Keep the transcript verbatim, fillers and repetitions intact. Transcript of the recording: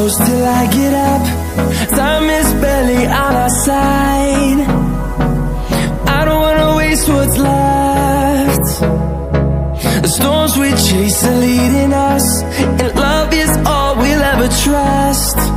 close till I get up. Time is barely on our side. I don't wanna waste what's left. The storms we chase are leading us, and love is all we'll ever trust.